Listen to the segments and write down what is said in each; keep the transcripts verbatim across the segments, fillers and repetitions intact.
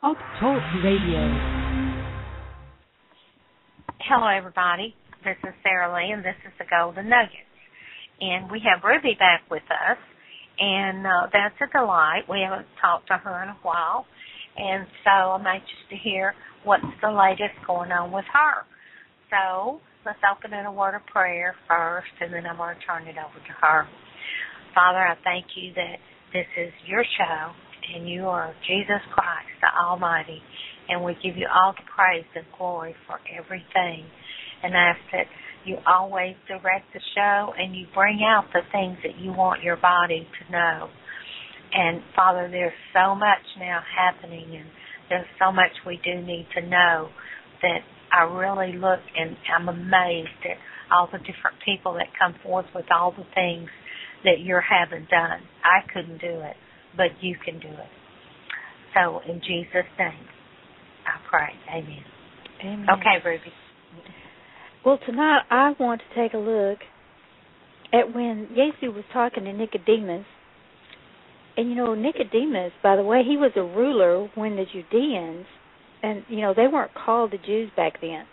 Talk Radio. Hello, everybody. This is Sarah Lee, and this is the Golden Nuggets. And we have Ruby back with us, and uh, that's a delight. We haven't talked to her in a while, and so I'm anxious to hear what's the latest going on with her. So let's open in a word of prayer first, and then I'm going to turn it over to her. Father, I thank you that this is your show, and you are Jesus Christ, the Almighty, and we give you all the praise and glory for everything, and ask that you always direct the show and you bring out the things that you want your body to know. And, Father, there's so much now happening, and there's so much we do need to know that I really look and I'm amazed at all the different people that come forth with all the things that you're having done. I couldn't do it, but you can do it. So, in Jesus' name, I pray. Amen. Amen. Okay, Ruby. Well, tonight I want to take a look at when Yesu was talking to Nicodemus. And, you know, Nicodemus, by the way, he was a ruler when the Judeans, and, you know, they weren't called the Jews back then.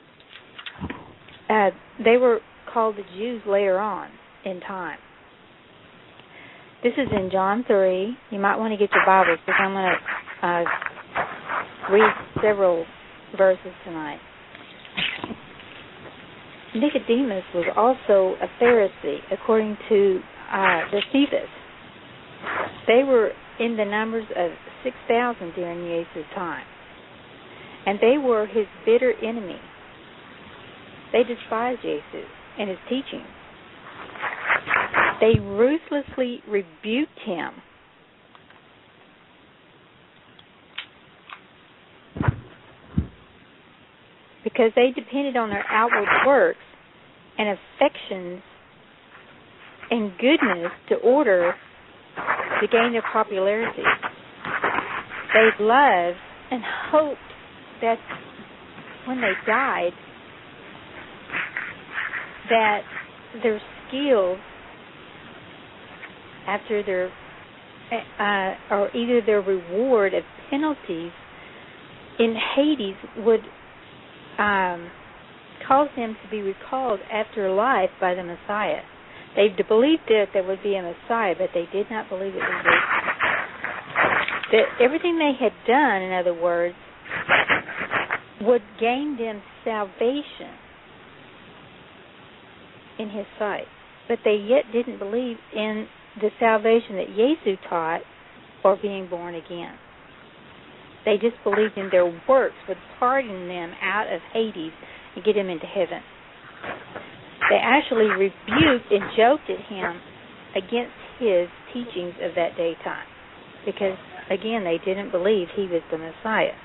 Uh, they were called the Jews later on in time. This is in John three. You might want to get your Bibles because I'm going to uh, read several verses tonight. Nicodemus was also a Pharisee, according to uh, Josephus. They were in the numbers of six thousand during Yesu's time. And they were his bitter enemy. They despised Jesus and his teaching. They ruthlessly rebuked him. Because they depended on their outward works and affections and goodness to order to gain their popularity. They loved and hoped that when they died, that their skills after their uh, or either their reward of penalties in Hades would um, cause them to be recalled after life by the Messiah. They believed that there would be a Messiah, but they did not believe it was Jesus. That everything they had done, in other words, would gain them salvation in his sight. But they yet didn't believe in the salvation that Yesu taught or being born again. They just believed in their works would pardon them out of Hades and get them into heaven. They actually rebuked and joked at him against his teachings of that daytime because, again, they didn't believe he was the Messiah.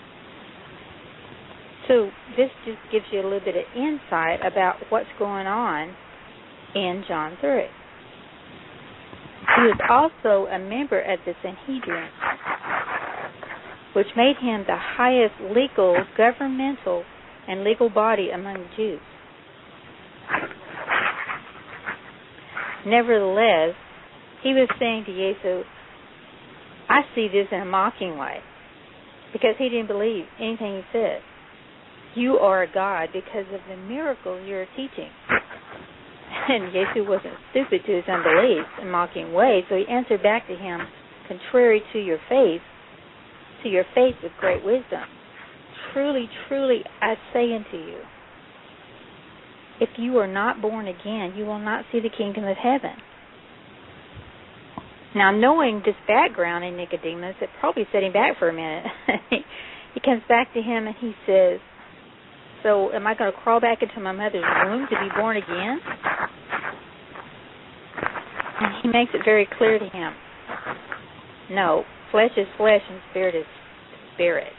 So this just gives you a little bit of insight about what's going on in John three. He was also a member of the Sanhedrin, which made him the highest legal, governmental, and legal body among the Jews. Nevertheless, he was saying to Jesus, I see this in a mocking way, because he didn't believe anything he said. You are a God because of the miracles you're teaching. And Jesus wasn't stupid to his unbelief in mocking way, so he answered back to him, contrary to your faith, to your faith with great wisdom. Truly, truly, I say unto you, if you are not born again, you will not see the kingdom of heaven. Now, knowing this background in Nicodemus, it probably set him back for a minute. He comes back to him and he says, so am I going to crawl back into my mother's womb to be born again? And he makes it very clear to him, no, flesh is flesh and spirit is spirit.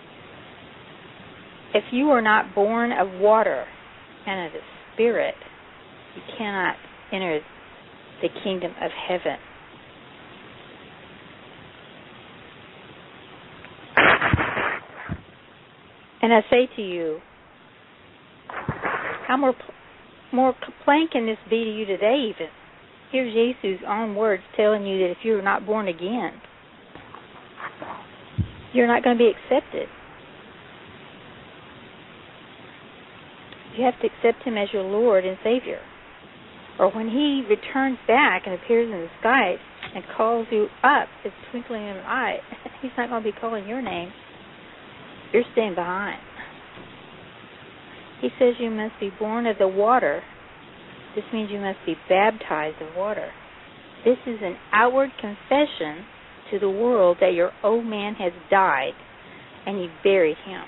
If you are not born of water and of the Spirit, you cannot enter the kingdom of heaven. And I say to you, how more more plain can this be to you today even? Here's Jesus' own words telling you that if you're not born again, you're not going to be accepted. You have to accept him as your Lord and Savior. Or when he returns back and appears in the sky and calls you up, it's twinkling in an eye, he's not going to be calling your name. You're staying behind. He says you must be born of the water. This means you must be baptized of water. This is an outward confession to the world that your old man has died and you've buried him.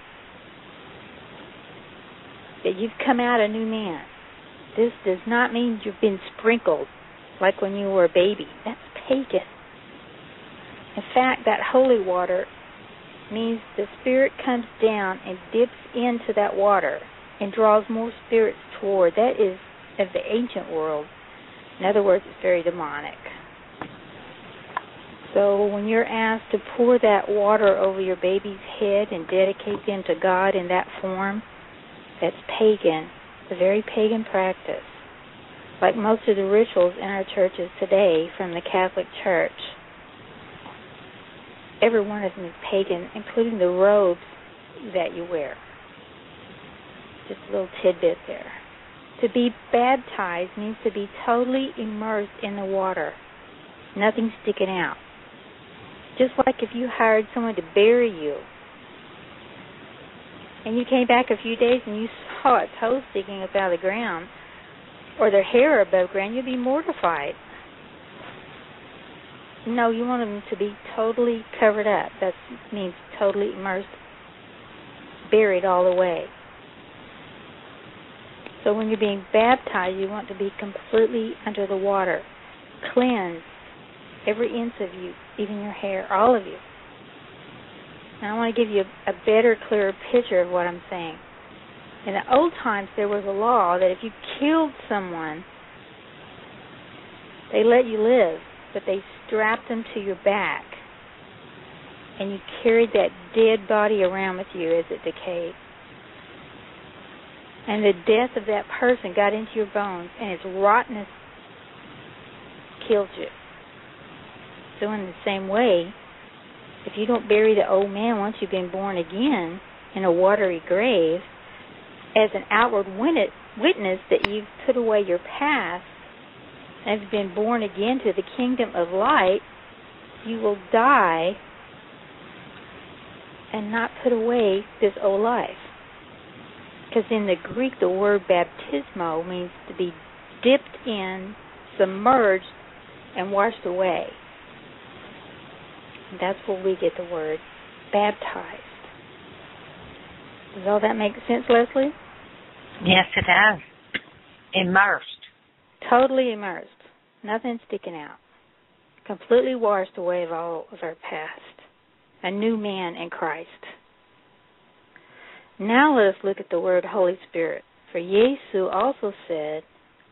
That you've come out a new man. This does not mean you've been sprinkled like when you were a baby. That's pagan. In fact, that holy water means the Spirit comes down and dips into that water and draws more spirits toward. That is of the ancient world. In other words, it's very demonic. So when you're asked to pour that water over your baby's head and dedicate them to God in that form, that's pagan. It's a very pagan practice. Like most of the rituals in our churches today from the Catholic Church, every one of them is pagan, including the robes that you wear. Just a little tidbit there. To be baptized means to be totally immersed in the water. Nothing sticking out. Just like if you hired someone to bury you, and you came back a few days and you saw a toe sticking up out of the ground, or their hair above ground, you'd be mortified. No, you want them to be totally covered up. That means totally immersed, buried all the way. So when you're being baptized, you want to be completely under the water, cleansed, every inch of you, even your hair, all of you. Now I want to give you a, a better, clearer picture of what I'm saying. In the old times, there was a law that if you killed someone, they let you live, but they strapped them to your back, and you carried that dead body around with you as it decayed. And the death of that person got into your bones, and its rottenness killed you. So in the same way, if you don't bury the old man once you've been born again in a watery grave, as an outward witness that you've put away your past and have been born again to the kingdom of light, you will die and not put away this old life. Because in the Greek, the word baptismo means to be dipped in, submerged, and washed away. And that's where we get the word baptized. Does all that make sense, Leslie? Yes, it does. Immersed. Totally immersed. Nothing sticking out. Completely washed away of all of our past. A new man in Christ. Now let us look at the word Holy Spirit. For Yesu also said,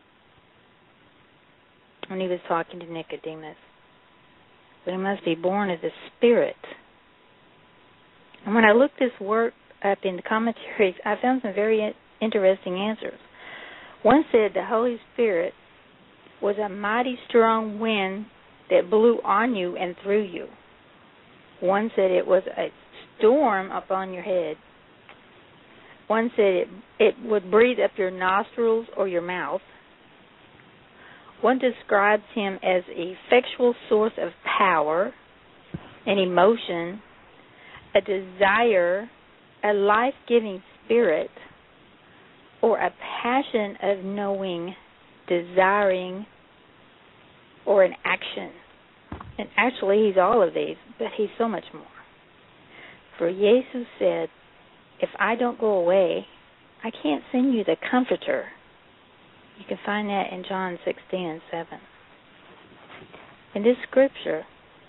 when he was talking to Nicodemus, that he must be born of the Spirit. And when I looked this word up in the commentaries, I found some very interesting answers. One said the Holy Spirit was a mighty strong wind that blew on you and through you. One said it was a storm upon your head. One said it, it would breathe up your nostrils or your mouth. One describes him as an effectual source of power, an emotion, a desire, a life-giving spirit, or a passion of knowing, desiring, or an action. And actually, he's all of these, but he's so much more. For Yesu said, if I don't go away, I can't send you the Comforter. You can find that in John sixteen and seven. In this scripture,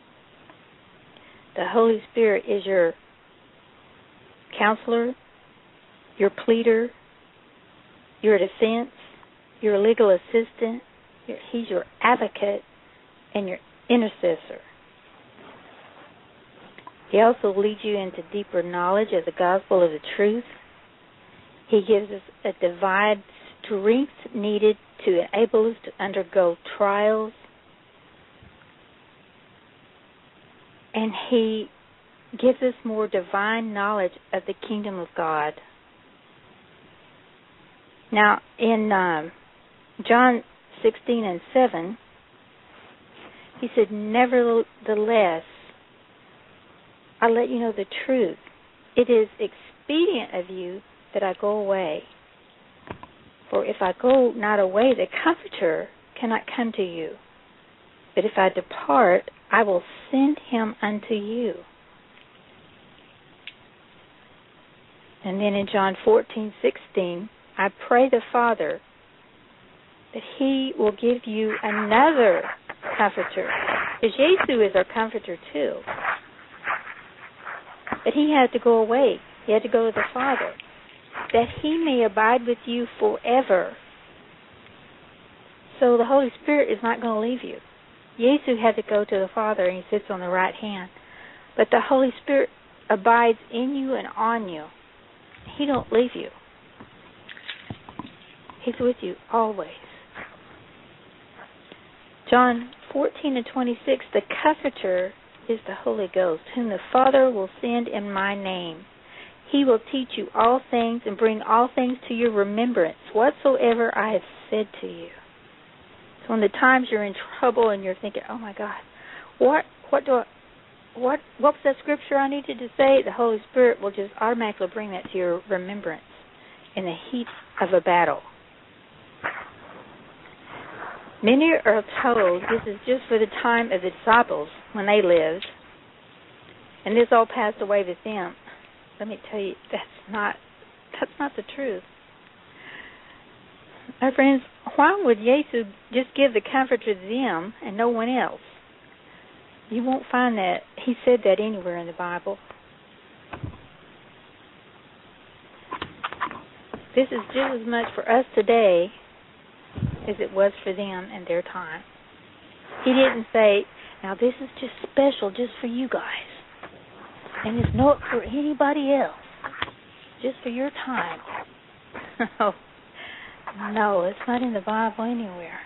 the Holy Spirit is your counselor, your pleader, your defense, your legal assistant. He's your advocate and your intercessor. He also leads you into deeper knowledge of the gospel of the truth. He gives us a divine strength needed to enable us to undergo trials. And he gives us more divine knowledge of the kingdom of God. Now, in um, John sixteen and seven, he said, nevertheless, I let you know the truth. It is expedient of you that I go away. For if I go not away, the Comforter cannot come to you. But if I depart, I will send him unto you. And then in John fourteen sixteen, I pray the Father that he will give you another Comforter. Because Yesu is our Comforter too. But he had to go away. He had to go to the Father, that he may abide with you forever. So the Holy Spirit is not going to leave you. Yesu had to go to the Father, and he sits on the right hand. But the Holy Spirit abides in you and on you. He don't leave you. He's with you always. John fourteen and twenty-six, the Comforter is the Holy Ghost, whom the Father will send in my name. He will teach you all things and bring all things to your remembrance, whatsoever I have said to you. So in the times you're in trouble and you're thinking, oh my God, what what do I, what what was that scripture I needed to say? The Holy Spirit will just automatically bring that to your remembrance in the heat of a battle. Many are told this is just for the time of the disciples when they lived, and this all passed away with them. Let me tell you, that's not that's not the truth. My friends, why would Yesu just give the Comforter to them and no one else? You won't find that he said that anywhere in the Bible. This is just as much for us today as it was for them in their time. He didn't say, now this is just special just for you guys, and it's not for anybody else, just for your time. No, no, it's not in the Bible anywhere.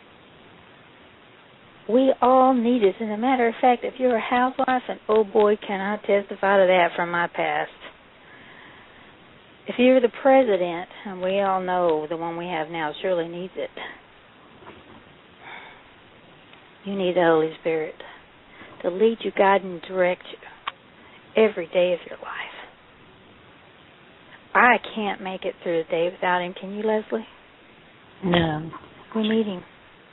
We all need it. As a matter of fact, if you're a housewife, and oh boy, can I testify to that from my past. If you're the president, and we all know the one we have now surely needs it, you need the Holy Spirit to lead you, guide, and direct you every day of your life. I can't make it through the day without him. Can you, Leslie? No. We need him.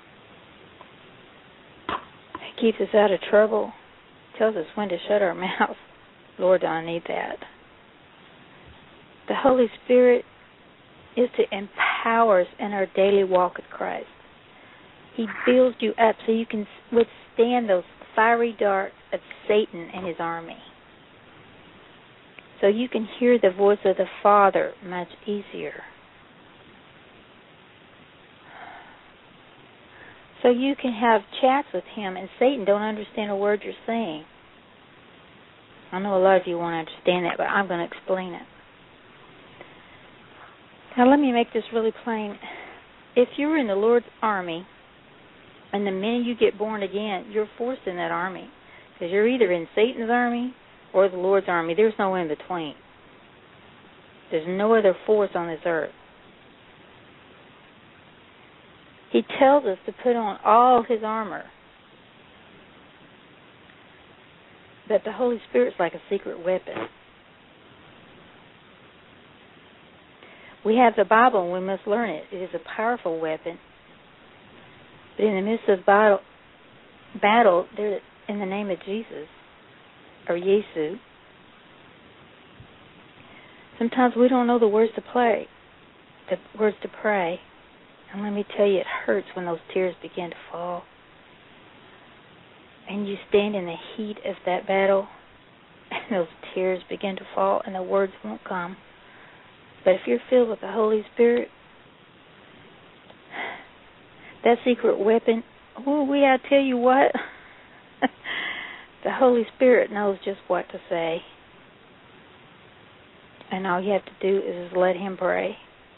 He keeps us out of trouble, tells us when to shut our mouth. Lord, I need that. The Holy Spirit is to empower us in our daily walk with Christ. He builds you up so you can withstand those fiery darts of Satan and his army. So you can hear the voice of the Father much easier. So you can have chats with him, and Satan don't understand a word you're saying. I know a lot of you won't understand that, but I'm going to explain it. Now let me make this really plain. If you're in the Lord's army, and the minute you get born again, you're forced in that army. Because you're either in Satan's army or the Lord's army. There's no in between. There's no other force on this earth. He tells us to put on all his armor. But the Holy Spirit's like a secret weapon. We have the Bible and we must learn it. It is a powerful weapon. But in the midst of battle, battle, there, in the name of Jesus, or Yesu, sometimes we don't know the words to play, the words to pray. And let me tell you, it hurts when those tears begin to fall. And you stand in the heat of that battle, and those tears begin to fall, and the words won't come. But if you're filled with the Holy Spirit, that secret weapon, oh, we I tell you what, the Holy Spirit knows just what to say. And all you have to do is let him pray.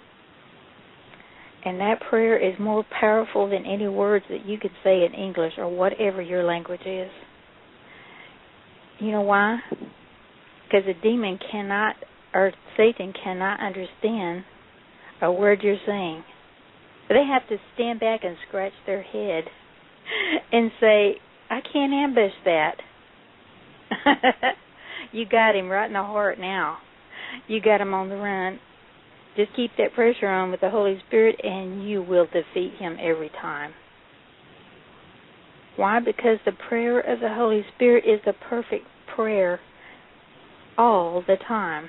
And that prayer is more powerful than any words that you could say in English or whatever your language is. You know why? because a demon cannot, or Satan cannot understand a word you're saying. They have to stand back and scratch their head and say, I can't ambush that. You got him right in the heart now. You got him on the run. Just keep that pressure on with the Holy Spirit and you will defeat him every time. Why? Because the prayer of the Holy Spirit is the perfect prayer all the time.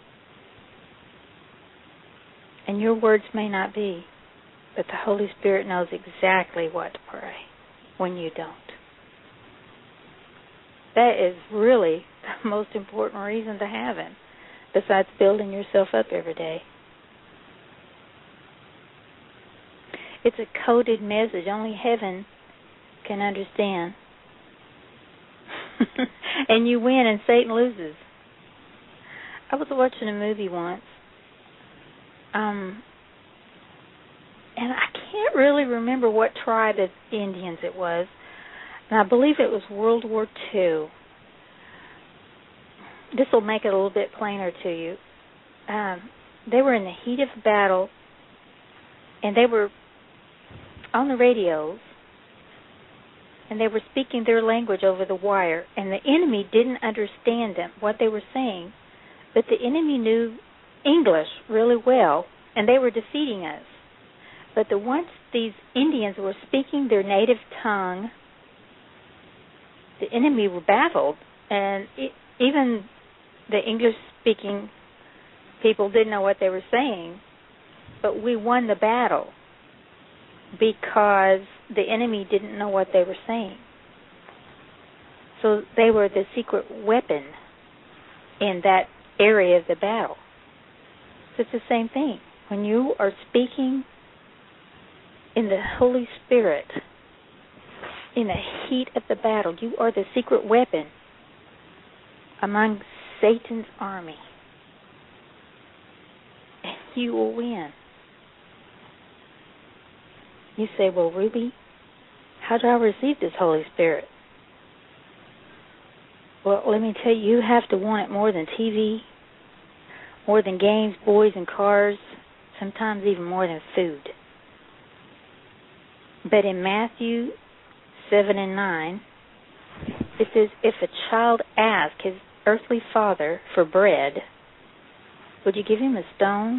And your words may not be, but the Holy Spirit knows exactly what to pray when you don't. That is really the most important reason to have Him, besides building yourself up every day. It's a coded message. Only heaven can understand. And you win and Satan loses. I was watching a movie once. Um, and I can't really remember what tribe of Indians it was. And I believe it was World War Two. This will make it a little bit plainer to you. Um, they were in the heat of battle, and they were on the radios, and they were speaking their language over the wire, and the enemy didn't understand them, what they were saying, but the enemy knew English really well, and they were defeating us. But the once these Indians were speaking their native tongue, the enemy were baffled, and it, even the English-speaking people didn't know what they were saying, but we won the battle because the enemy didn't know what they were saying. So they were the secret weapon in that area of the battle. So it's the same thing. When you are speaking in the Holy Spirit, in the heat of the battle, you are the secret weapon among Satan's army. And you will win. You say, well, Ruby, how do I receive this Holy Spirit? Well, let me tell you, you have to want it more than T V, more than games, boys, and cars, sometimes even more than food. But in Matthew seven and nine, it says, if a child asks his earthly father for bread, would you give him a stone?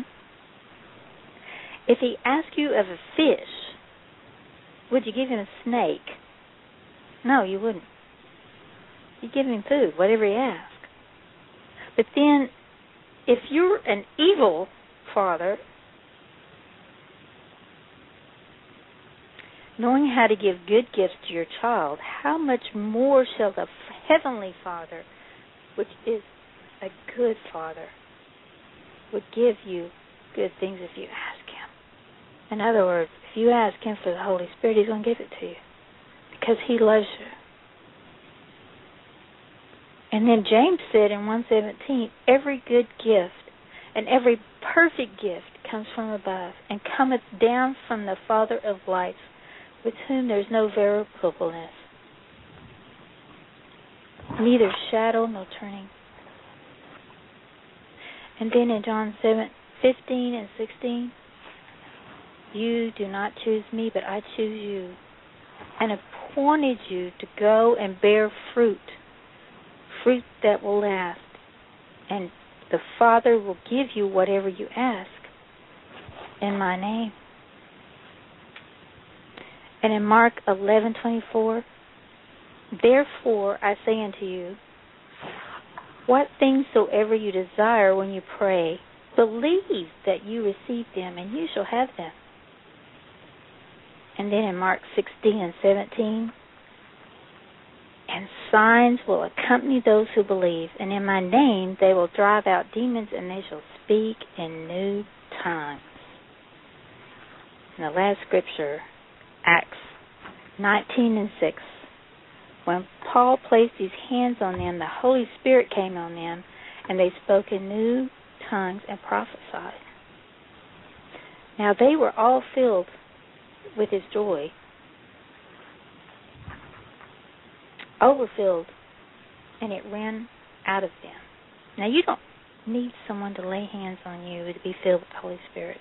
If he asks you of a fish, would you give him a snake? No, you wouldn't. You give him food, whatever he asks. But then, if you're an evil father, knowing how to give good gifts to your child, how much more shall the Heavenly Father, which is a good Father, would give you good things if you ask Him. In other words, if you ask Him for the Holy Spirit, He's going to give it to you because He loves you. And then James said in one seventeen, every good gift and every perfect gift comes from above and cometh down from the Father of lights, with whom there's no variableness, neither shadow nor turning. And then in John seven, fifteen and sixteen, you do not choose me, but I choose you, and appointed you to go and bear fruit, fruit that will last, and the Father will give you whatever you ask in my name. And in Mark eleven twenty-four, therefore I say unto you, what things soever you desire when you pray, believe that you receive them, and you shall have them. And then in Mark sixteen and seventeen, and signs will accompany those who believe, and in my name they will drive out demons, and they shall speak in new tongues. And the last scripture, Acts nineteen and six. When Paul placed his hands on them, the Holy Spirit came on them, and they spoke in new tongues and prophesied. Now they were all filled with His joy, overfilled, and it ran out of them. Now, you don't need someone to lay hands on you to be filled with the Holy Spirit.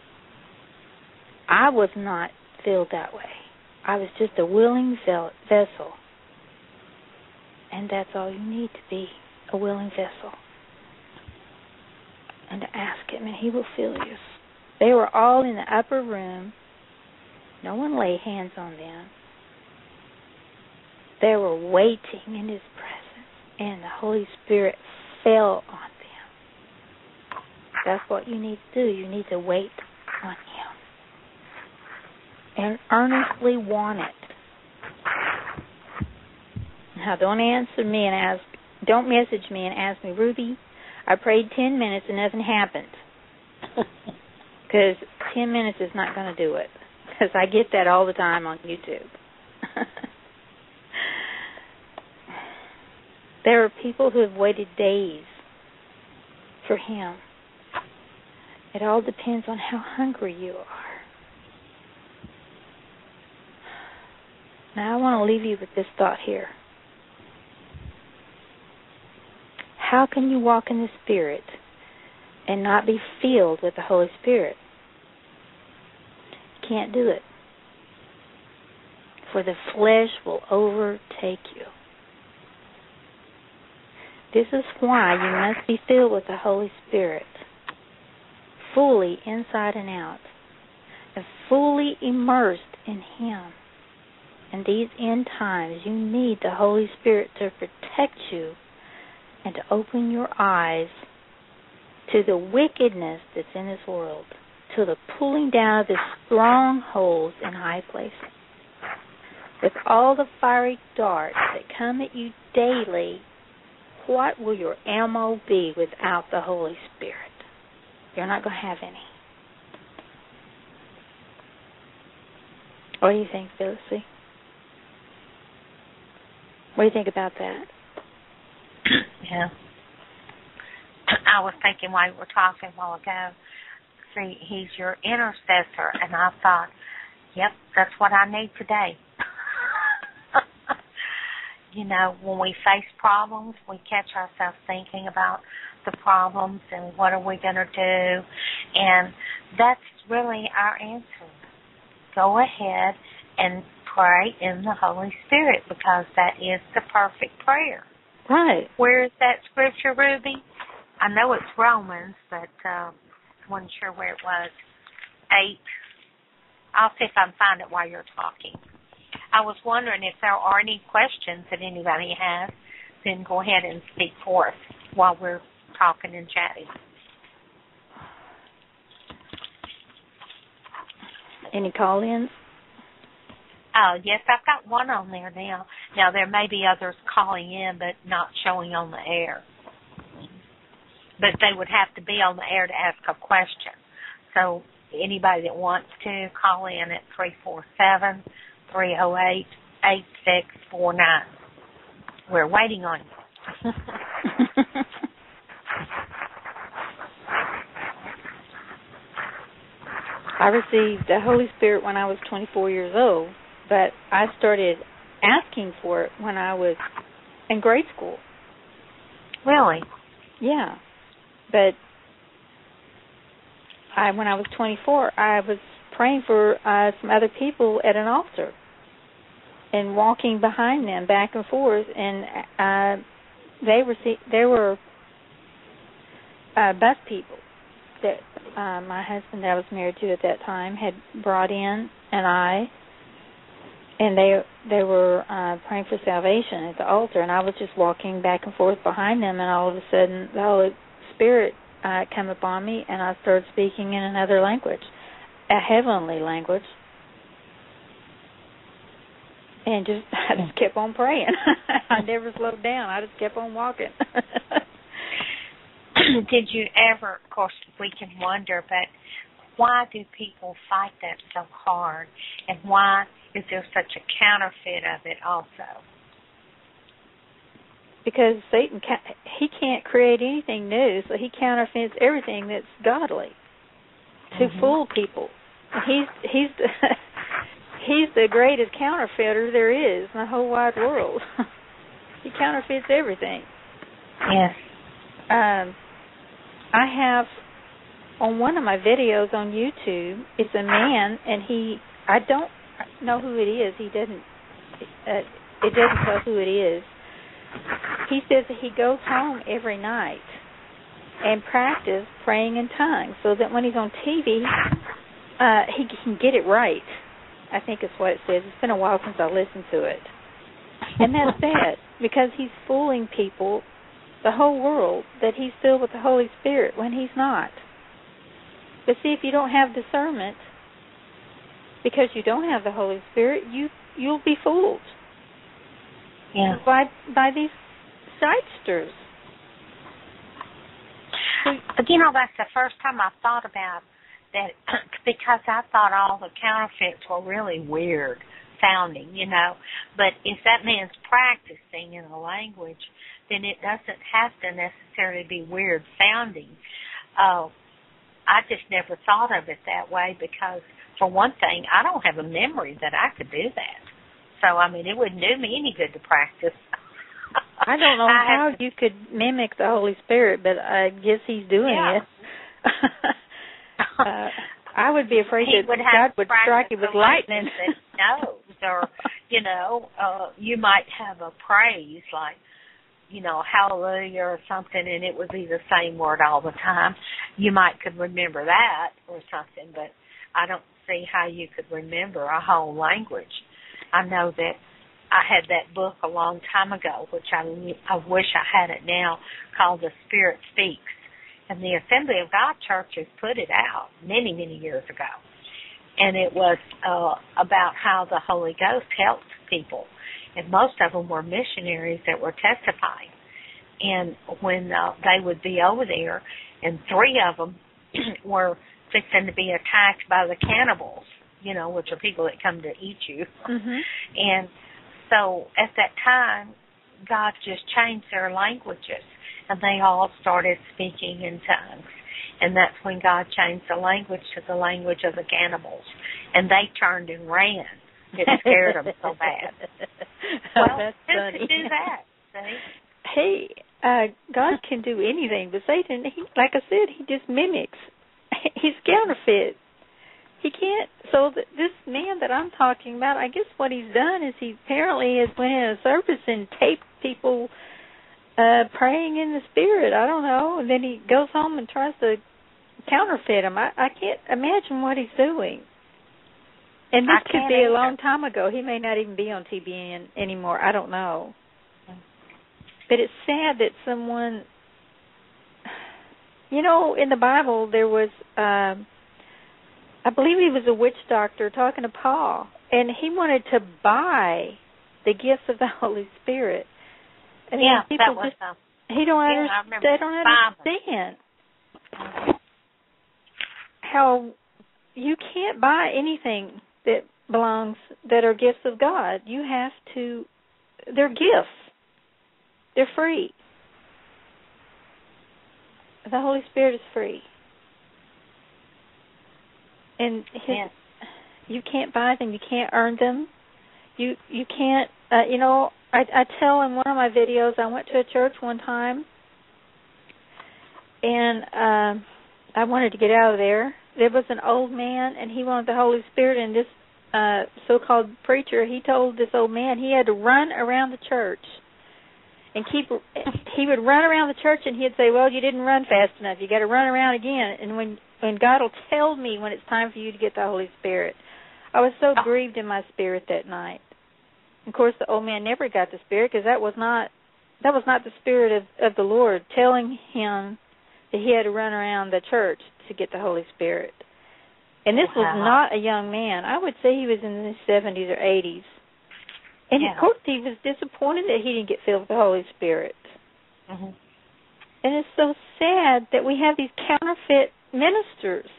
I was not filled that way. I was just a willing vessel. And that's all you need to be, a willing vessel. And to ask Him, and He will fill you. They were all in the upper room. No one laid hands on them. They were waiting in His presence, and the Holy Spirit fell on them. That's what you need to do. You need to wait on Him and earnestly want it. Now, don't answer me and ask, don't message me and ask me, Ruby, I prayed ten minutes and nothing happened. Because ten minutes is not going to do it. Because I get that all the time on YouTube. There are people who have waited days for Him. It all depends on how hungry you are. Now, I want to leave you with this thought here. How can you walk in the Spirit and not be filled with the Holy Spirit? You can't do it. For the flesh will overtake you. This is why you must be filled with the Holy Spirit, fully inside and out, and fully immersed in Him. In these end times, you need the Holy Spirit to protect you and to open your eyes to the wickedness that's in this world, to the pulling down of the strongholds in high places. With all the fiery darts that come at you daily, what will your ammo be without the Holy Spirit? You're not going to have any. What do you think, Felicity? What do you think about that? Yeah. I was thinking while you were talking a while ago, see, He's your intercessor, and I thought, yep, that's what I need today. You know, when we face problems, we catch ourselves thinking about the problems and what are we going to do, and that's really our answer. Go ahead and pray in the Holy Spirit, because that is the perfect prayer. Right. Where is that scripture, Ruby? I know it's Romans, but uh, I wasn't sure where it was. Eight. I'll see if I can find it while you're talking. I was wondering if there are any questions that anybody has, then go ahead and speak forth while we're talking and chatting. Any call-ins? Oh, yes, I've got one on there now. Now, there may be others calling in but not showing on the air. But they would have to be on the air to ask a question. So anybody that wants to, call in at three four seven, three oh eight, eight six four nine. We're waiting on you. I received the Holy Spirit when I was twenty-four years old, but I started asking for it when I was in grade school. Really? Yeah. But I, when I was twenty-four, I was praying for uh, some other people at an altar and walking behind them back and forth, and uh, they were they were uh, bus people that uh, my husband that I was married to at that time had brought in, and I, and they they were uh, praying for salvation at the altar, and I was just walking back and forth behind them, and all of a sudden the Holy Spirit uh, came upon me, and I started speaking in another language, a heavenly language, and just I just kept on praying. I never slowed down. I just kept on walking. Did you ever, of course, we can wonder, but why do people fight that so hard, and why is there such a counterfeit of it also? Because Satan, he can't create anything new, so he counterfeits everything that's godly to mm-hmm. fool people. He's he's the, he's the greatest counterfeiter there is in the whole wide world. He counterfeits everything. Yes. um, I have on one of my videos on YouTube, it's a man, and he, I don't know who it is. He doesn't, uh, it doesn't tell who it is. He says that he goes home every night and practice praying in tongues so that when he's on T V, uh, he can get it right. I think is what it says. It's been a while since I listened to it. And that's sad because he's fooling people, the whole world, that he's filled with the Holy Spirit when he's not. But see, if you don't have discernment, because you don't have the Holy Spirit, you, you'll be fooled. Yeah. By, by these shysters. But, you know, that's the first time I thought about that because I thought all the counterfeits were really weird sounding, you know. But if that man's practicing in a language, then it doesn't have to necessarily be weird sounding. Uh, I just never thought of it that way because, for one thing, I don't have a memory that I could do that. So, I mean, it wouldn't do me any good to practice. I don't know I how to, you could mimic the Holy Spirit, but I guess he's doing yeah. it. uh, I would be afraid he that would God would strike you with lightning. That he knows, or, you know, uh, you might have a praise like, you know, hallelujah or something, and it would be the same word all the time. You might could remember that or something, but I don't see how you could remember a whole language. I know that I had that book a long time ago, which I, I wish I had it now, called The Spirit Speaks. And the Assembly of God churches put it out many, many years ago. And it was uh, about how the Holy Ghost helped people. And most of them were missionaries that were testifying. And when uh, they would be over there, and three of them were fixing to be attacked by the cannibals, you know, which are people that come to eat you. Mm-hmm. And so at that time, God just changed their languages, and they all started speaking in tongues. And that's when God changed the language to the language of the cannibals. And they turned and ran. It scared them so bad. Well, that's who funny. could do that? See? Hey, uh, God can do anything, but Satan, he, like I said, he just mimics. He's counterfeit. He can't. So th- this man that I'm talking about, I guess what he's done is he apparently has went in a service and taped people uh, praying in the Spirit. I don't know. And then he goes home and tries to counterfeit him. I, I can't imagine what he's doing. And this I could be either. a long time ago. He may not even be on T V N anymore. I don't know. But it's sad that someone, you know, in the Bible there was, um, I believe he was a witch doctor talking to Paul, and he wanted to buy the gifts of the Holy Spirit. And yeah, people that was just, uh, he don't yeah, understand. They don't understand mm-hmm. how you can't buy anything that belongs, that are gifts of God. You have to, they're gifts. They're free. The Holy Spirit is free. And his, yeah. you can't buy them. You can't earn them. You you can't, uh, you know, I, I tell in one of my videos, I went to a church one time, and um, I wanted to get out of there. There was an old man, and he wanted the Holy Spirit, and this uh, so-called preacher, he told this old man he had to run around the church and keep, he would run around the church, and he'd say, well, you didn't run fast enough. You got to run around again. And when, when God will tell me when it's time for you to get the Holy Spirit. I was so grieved in my spirit that night. Of course, the old man never got the Spirit because that was not, that was not the Spirit of, of the Lord telling him that he had to run around the church to get the Holy Spirit. And this wow. was not a young man. I would say he was in his seventies or eighties. And yeah. of course he was disappointed that he didn't get filled with the Holy Spirit. Mm-hmm. And it's so sad that we have these counterfeit ministers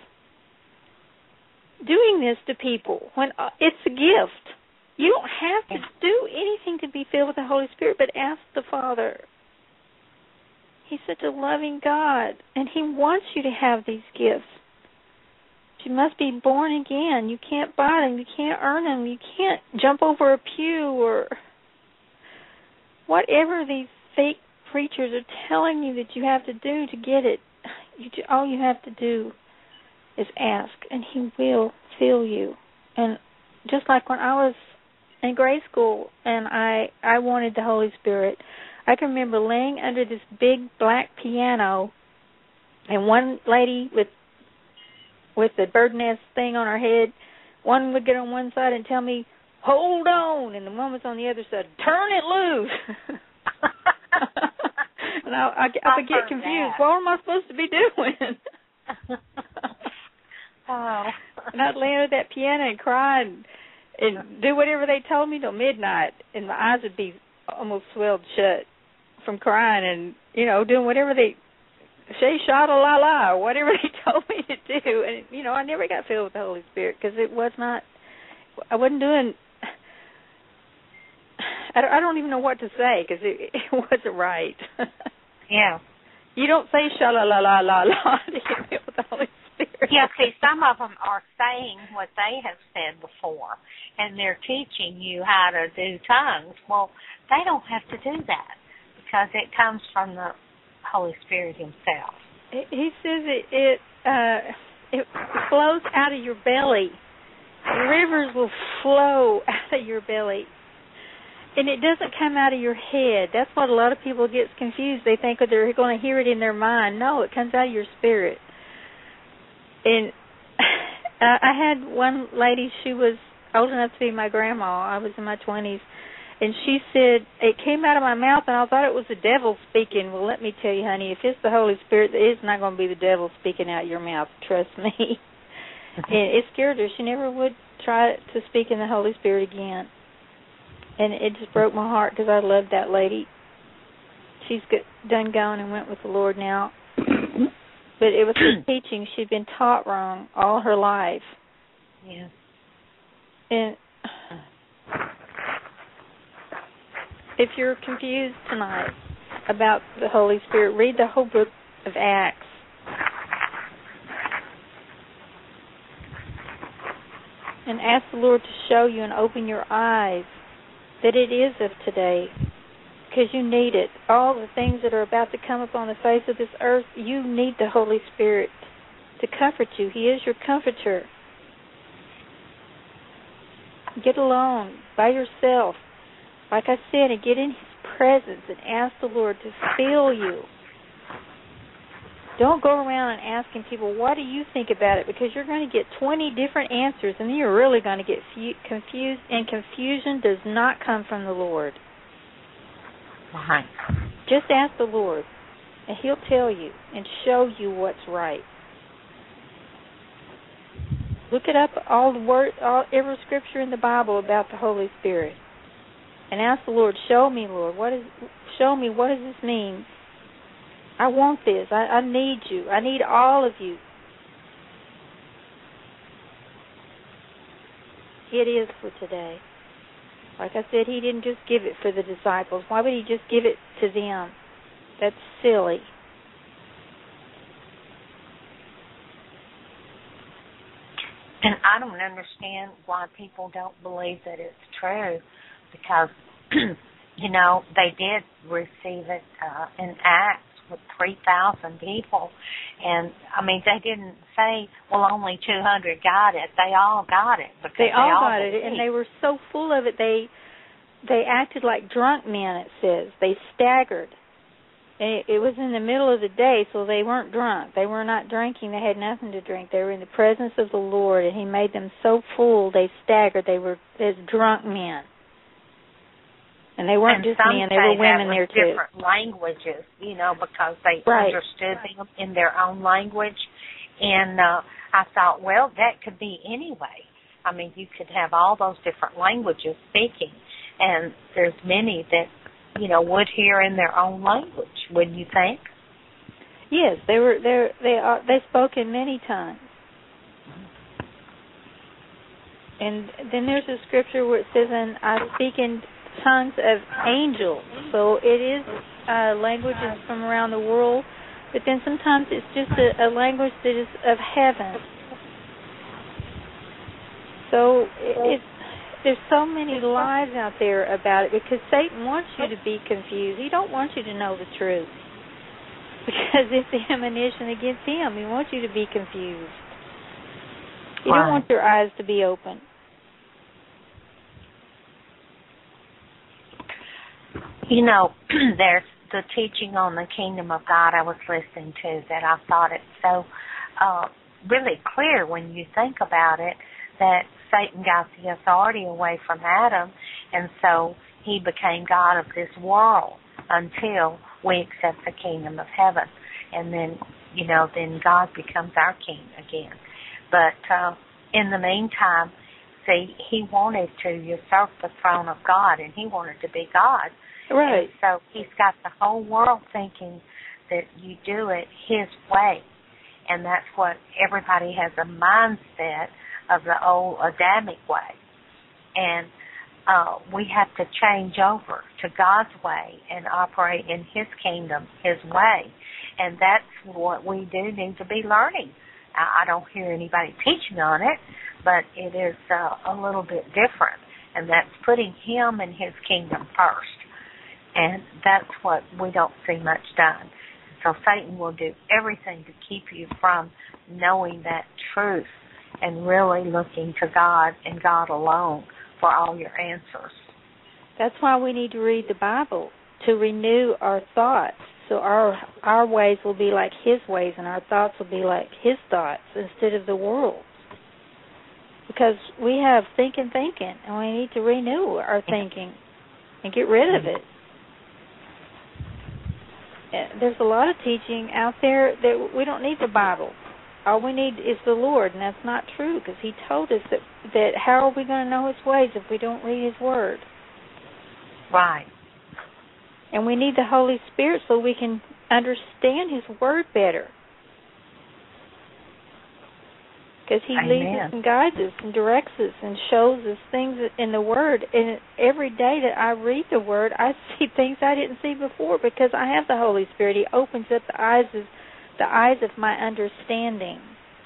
doing this to people when it's a gift. You don't have to do anything to be filled with the Holy Spirit, but ask the Father. He's such a loving God, and He wants you to have these gifts. You must be born again. You can't buy them. You can't earn them. You can't jump over a pew or whatever these fake preachers are telling you that you have to do to get it. You, all you have to do is ask, and He will fill you. And just like when I was in grade school and I, I wanted the Holy Spirit, I can remember laying under this big black piano, and one lady with with the bird nest thing on her head, one would get on one side and tell me, hold on, and the one was on the other side, turn it loose. And I, I, I would get confused. That. What am I supposed to be doing? Oh. And I'd lay under that piano and cry and, and do whatever they told me till midnight, and my eyes would be almost swelled shut from crying and, you know, doing whatever they, say, shada la la, or whatever they told me to do. And, you know, I never got filled with the Holy Spirit because it was not, I wasn't doing, I don't, I don't even know what to say because it, it wasn't right. Yeah. You don't say shala la la la la to get filled with the Holy Spirit. Yeah, see, some of them are saying what they have said before, and they're teaching you how to do tongues. Well, they don't have to do that because it comes from the Holy Spirit Himself. He says it it, uh, it flows out of your belly. Rivers will flow out of your belly. And it doesn't come out of your head. That's what a lot of people get confused. They think that they're going to hear it in their mind. No, it comes out of your spirit. And uh, I had one lady, she was old enough to be my grandma. I was in my twenties. And she said, it came out of my mouth, and I thought it was the devil speaking. Well, let me tell you, honey, if it's the Holy Spirit, it's not going to be the devil speaking out your mouth. Trust me. And it scared her. She never would try to speak in the Holy Spirit again. And it just broke my heart because I loved that lady. She's got, done gone and went with the Lord now. But it was her teaching. She'd been taught wrong all her life. Yeah. And if you're confused tonight about the Holy Spirit, read the whole book of Acts. And ask the Lord to show you and open your eyes that it is of today, because you need it. All the things that are about to come upon the face of this earth, you need the Holy Spirit to comfort you. He is your comforter. Get alone by yourself, like I said, and get in His presence and ask the Lord to fill you. Don't go around and asking people, what do you think about it? Because you're going to get twenty different answers, and you're really going to get confused, and confusion does not come from the Lord. Right. Just ask the Lord, and He'll tell you and show you what's right. Look it up, all the word, all, every scripture in the Bible about the Holy Spirit, and ask the Lord, show me, Lord, what is, show me, what does this mean? I want this. I, I need you. I need all of you. It is for today. Like I said, He didn't just give it for the disciples. Why would He just give it to them? That's silly. And I don't understand why people don't believe that it's true, because, you know, they did receive it uh, in Acts with three thousand people. And, I mean, they didn't say, well, only two hundred got it. They all got it. Because they, they all all got it, and they were so full of it, they they acted like drunk men, it says. They staggered. It, it was in the middle of the day, so they weren't drunk. They were not drinking. They had nothing to drink. They were in the presence of the Lord, and He made them so full they staggered. They were as drunk men. And they weren't and just men, they were women there too. Different languages, you know, because they right. understood them in their own language. And uh, I thought, well, that could be anyway. I mean, you could have all those different languages speaking, and there's many that, you know, would hear in their own language, wouldn't you think? Yes, they were. They they are. They spoke in many tongues. And then there's a scripture where it says, "And I speak in tongues of angels." So it is uh, languages from around the world, but then sometimes it's just a, a language that is of heaven. So it, there's so many lies out there about it because Satan wants you to be confused. He don't want you to know the truth because it's the ammunition against him. He wants you to be confused. He Right. don't want your eyes to be open. You know, there's the teaching on the kingdom of God I was listening to that I thought it so uh, really clear when you think about it, that Satan got the authority away from Adam, and so he became God of this world until we accept the kingdom of heaven. And then, you know, then God becomes our king again. But uh, in the meantime, see, he wanted to usurp the throne of God, and he wanted to be God. Right. And so he's got the whole world thinking that you do it his way. And that's what everybody has a mindset of the old Adamic way. And uh, we have to change over to God's way and operate in his kingdom, his way. And that's what we do need to be learning. I don't hear anybody teaching on it, but it is uh, a little bit different. And that's putting him and his kingdom first. And that's what we don't see much done. So Satan will do everything to keep you from knowing that truth and really looking to God and God alone for all your answers. That's why we need to read the Bible, to renew our thoughts. So our our ways will be like his ways and our thoughts will be like his thoughts instead of the world's. Because we have thinking, thinking, and we need to renew our thinking and get rid of it. There's a lot of teaching out there that we don't need the Bible. All we need is the Lord, and that's not true because he told us that, that how are we going to know his ways if we don't read his word? Right. And we need the Holy Spirit so we can understand his word better. Because he Amen. leads us and guides us and directs us and shows us things in the Word. And every day that I read the Word, I see things I didn't see before because I have the Holy Spirit. He opens up the eyes of the eyes of my understanding.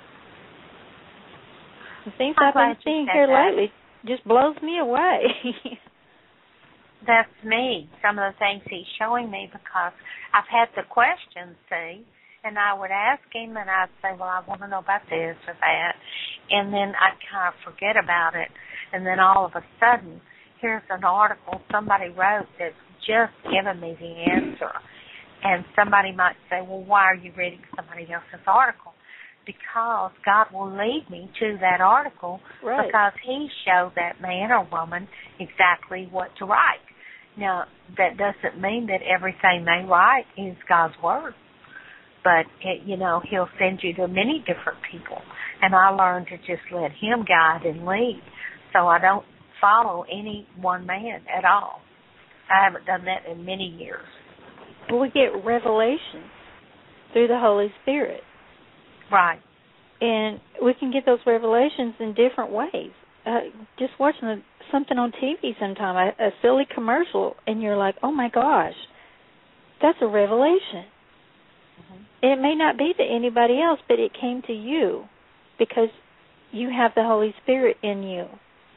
The things I'm I've been seeing here that. lately just blows me away. That's me. Some of the things he's showing me because I've had the questions, see. And I would ask him, and I'd say, well, I want to know about this or that. And then I'd kind of forget about it. And then all of a sudden, here's an article somebody wrote that's just given me the answer. And somebody might say, well, why are you reading somebody else's article? Because God will lead me to that article right. because he showed that man or woman exactly what to write. Now, that doesn't mean that everything they write is God's word. But, it, you know, he'll send you to many different people. And I learned to just let him guide and lead. So I don't follow any one man at all. I haven't done that in many years. Well, we get revelation through the Holy Spirit. Right. And we can get those revelations in different ways. Uh, just watching a, something on T V sometime, a, a silly commercial, and you're like, oh, my gosh, that's a revelation. Mm-hmm. It may not be to anybody else, but it came to you because you have the Holy Spirit in you.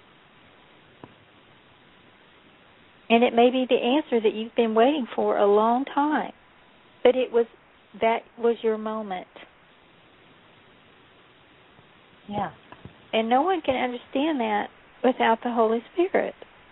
And it may be the answer that you've been waiting for a long time, but it was that was your moment. Yeah. And no one can understand that without the Holy Spirit.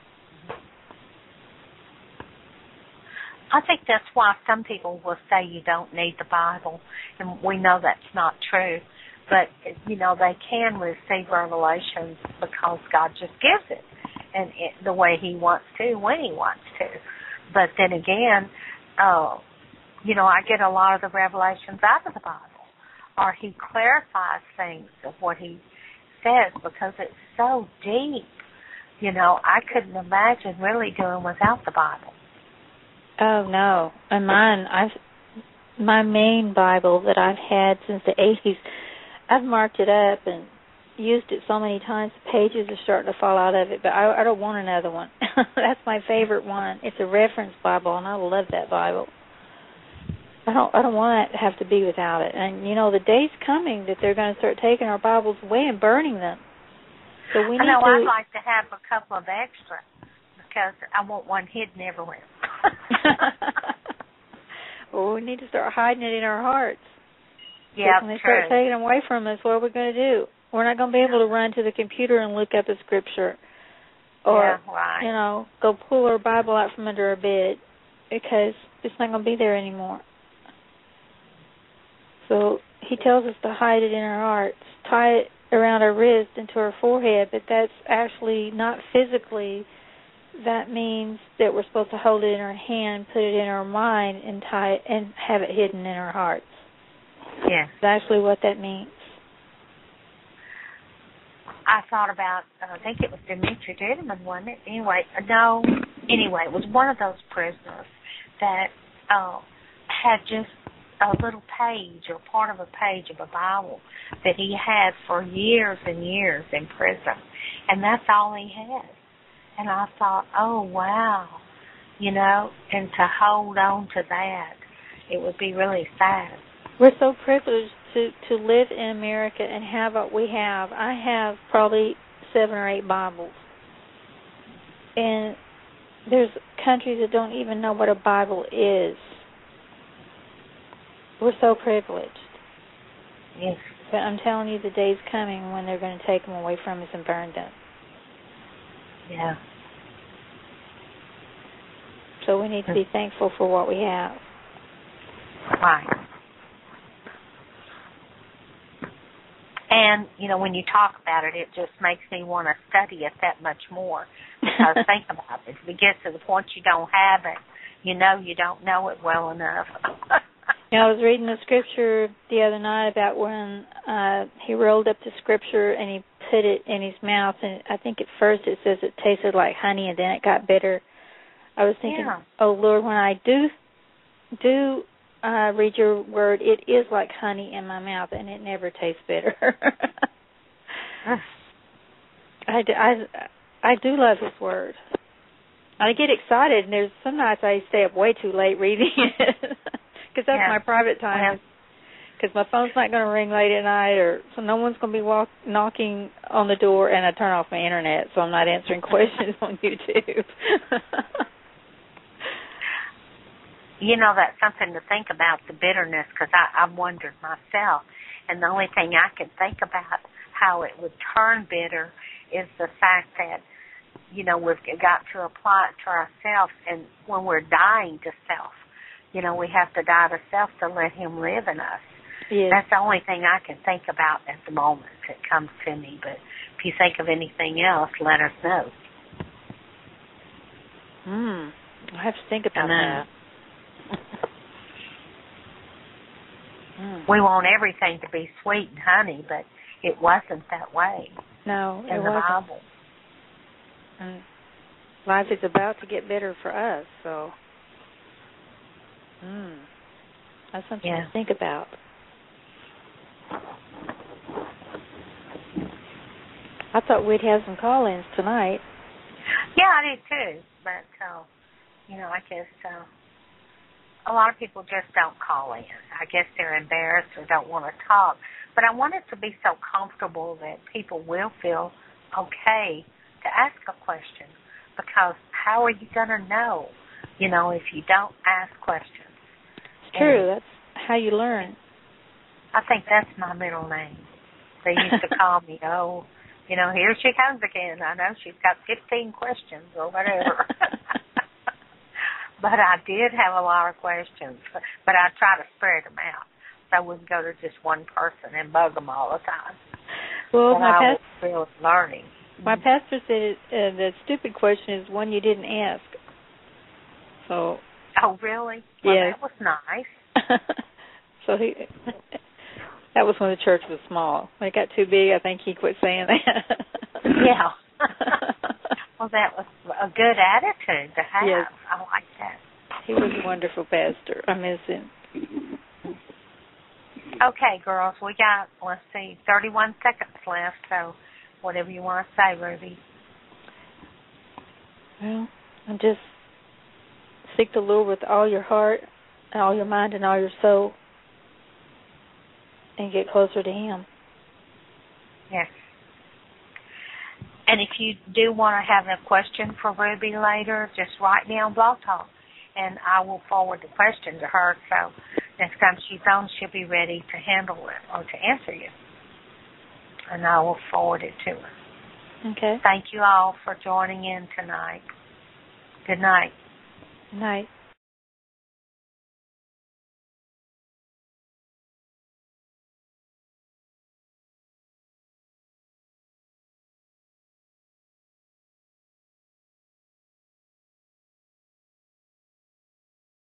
I think that's why some people will say you don't need the Bible, and we know that's not true. But, you know, they can receive revelations because God just gives it, and it, the way he wants to, when he wants to. But then again, uh, you know, I get a lot of the revelations out of the Bible, or he clarifies things of what he says because it's so deep. You know, I couldn't imagine really doing without the Bible. Oh, no. And mine, I've, my main Bible that I've had since the eighties, I've marked it up and used it so many times, the pages are starting to fall out of it, but I, I don't want another one. That's my favorite one. It's a reference Bible, and I love that Bible. I don't I don't want to have to be without it. And, you know, the day's coming that they're going to start taking our Bibles away and burning them. So we need I know to... I'd like to have a couple of extra because I want one hidden everywhere. Well, we need to start hiding it in our hearts. Yeah, when they true. start taking them away from us, what are we going to do? We're not going to be able to run to the computer and look up a scripture, or yeah, right. you know, go pull our Bible out from under our bed because it's not going to be there anymore. So he tells us to hide it in our hearts, tie it around our wrist into our forehead, but that's actually not physically. That means that we're supposed to hold it in our hand, put it in our mind, and tie it, and have it hidden in our hearts. Yeah. That's actually what that means. I thought about, uh, I think it was Dimitri Dittman, wasn't it? Anyway, uh, no, anyway, it was one of those prisoners that uh, had just a little page or part of a page of a Bible that he had for years and years in prison, and that's all he had. And I thought, oh, wow, you know, and to hold on to that, it would be really sad. We're so privileged to, to live in America and have what we have. I have probably seven or eight Bibles. And there's countries that don't even know what a Bible is. We're so privileged. Yes. But I'm telling you, the day's coming when they're going to take them away from us and burn them. Yeah. So we need to be thankful for what we have. Right. And, you know, when you talk about it, it just makes me want to study it that much more. Because think about it. If it gets to the point you don't have it, you know you don't know it well enough. You know, I was reading the scripture the other night about when uh, he rolled up the scripture and he put it in his mouth, and I think at first it says it tasted like honey, and then it got bitter. I was thinking, yeah. oh, Lord, when I do do uh, read your word, it is like honey in my mouth, and it never tastes bitter. I, do, I, I do love his word. I get excited, and there's some nights I stay up way too late reading it, because that's yeah. my private time. Because my phone's not going to ring late at night, or so no one's going to be walk, knocking on the door, and I turn off my internet, so I'm not answering questions on YouTube. You know, that's something to think about, the bitterness, because I've wondered myself. And the only thing I can think about how it would turn bitter is the fact that, you know, we've got to apply it to ourselves. And when we're dying to self, you know, we have to die to self to let him live in us. Yes. That's the only thing I can think about at the moment that comes to me. But if you think of anything else, let us know. Hmm. I have to think about that. We want everything to be sweet and honey, but it wasn't that way. No, in it the wasn't. Bible. And life is about to get better for us, so mm, that's something yeah. to think about. I thought we'd have some call-ins tonight. Yeah, I did too, but uh, you know, I guess. Uh, A lot of people just don't call in. I guess they're embarrassed or don't want to talk. But I want it to be so comfortable that people will feel okay to ask a question, because how are you going to know, you know, if you don't ask questions? It's true. And that's how you learn. I think that's my middle name. They used to call me, oh, you know, here she comes again. I know she's got fifteen questions or whatever. But I did have a lot of questions, but I try to spread them out, so I wouldn't go to just one person and bug them all the time. Well, but my I past, was really learning. My pastor said uh, the stupid question is one you didn't ask. So. Oh, really? Well, yes. That was nice. So he. That was when the church was small. When it got too big, I think he quit saying that. Yeah. Well, that was a good attitude to have. Yes. I like that. He was a wonderful pastor. I miss him. Okay, girls, we got, let's see, thirty-one seconds left, so whatever you want to say, Ruby. Well, I'm just seek the Lord with all your heart and all your mind and all your soul and get closer to Him. Yes. And if you do want to have a question for Ruby later, just write me on Blog Talk, and I will forward the question to her. So next time she's on, she'll be ready to handle it or to answer you. And I will forward it to her. Okay. Thank you all for joining in tonight. Good night. Good night.